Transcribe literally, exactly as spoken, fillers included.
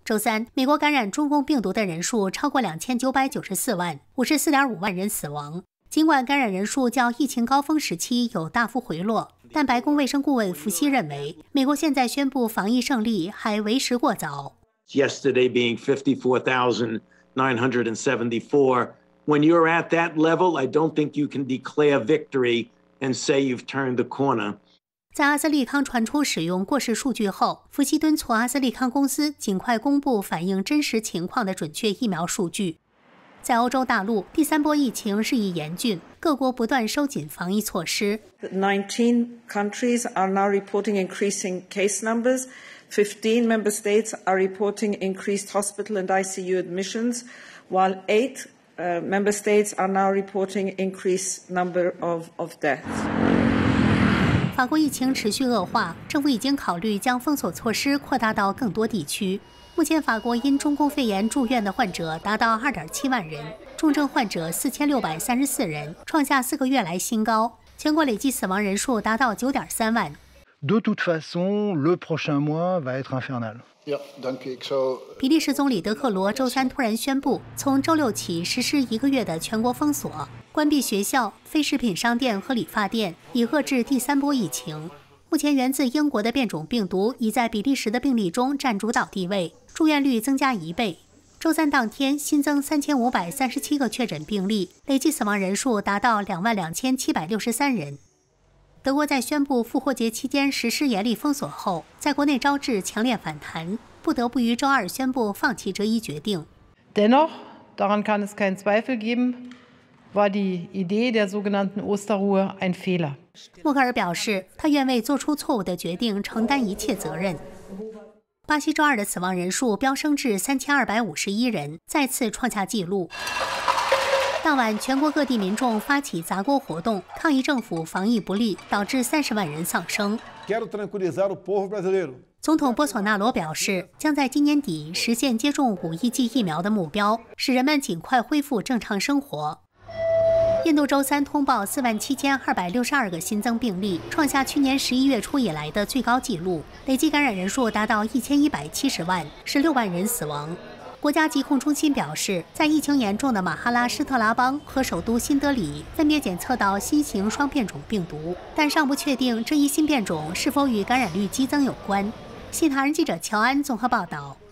周三，美国感染中共病毒的人数超过两千九百九十四万，五十四点五万人死亡。尽管感染人数较疫情高峰时期有大幅回落，但白宫卫生顾问福西认为，美国现在宣布防疫胜利还为时过早。 Yesterday being fifty-four thousand nine hundred seventy-four. When you're at that level, I don't think you can declare victory and say you've turned the corner. 在阿斯利康传出使用过时数据后，福西敦促阿斯利康公司尽快公布反映真实情况的准确疫苗数据。在欧洲大陆，第三波疫情日益严峻，各国不断收紧防疫措施。 nineteen countries are now reporting increasing case numbers. Fifteen member states are reporting increased hospital and I C U admissions, while eight uh, member states are now reporting increased number of of deaths. 法国疫情持续恶化，政府已经考虑将封锁措施扩大到更多地区。目前，法国因中共肺炎住院的患者达到 二点七万人，重症患者四千六百三十四人，创下四个月来新高。全国累计死亡人数达到 九点三万。 De toute façon, le prochain mois va être infernal. 比利时总理德克罗周三突然宣布，从周六起实施一个月的全国封锁，关闭学校、非食品商店和理发店，以遏制第三波疫情。目前，源自英国的变种病毒已在比利时的病例中占主导地位，住院率增加一倍。周三当天新增三千五百三十七个确诊病例，累计死亡人数达到两万两千七百六十三人。德国在宣布复活节期间实施严厉封锁后，在国内招致强烈反弹，不得不于周二宣布放弃这一决定。 Dennoch, daran kann es keinen Zweifel geben, war die Idee der sogenannten Osterruhe ein Fehler. 默克尔表示，他愿为做出错误的决定承担一切责任。巴西周二的死亡人数飙升至三千二百五十一人，再次创下纪录。当晚，全国各地民众发起砸锅活动，抗议政府防疫不力，导致三十万人丧生。总统波索纳罗表示，将在今年底实现接种五亿剂疫苗的目标，使人们尽快恢复正常生活。印度周三通报四万七千二百六十二个新增病例，创下去年十一月初以来的最高纪录，累计感染人数达到一千一百七十万，十六万人死亡。国家疾控中心表示，在疫情严重的马哈拉施特拉邦和首都新德里分别检测到新型双变种病毒，但尚不确定这一新变种是否与感染率激增有关。新唐人记者乔安综合报道。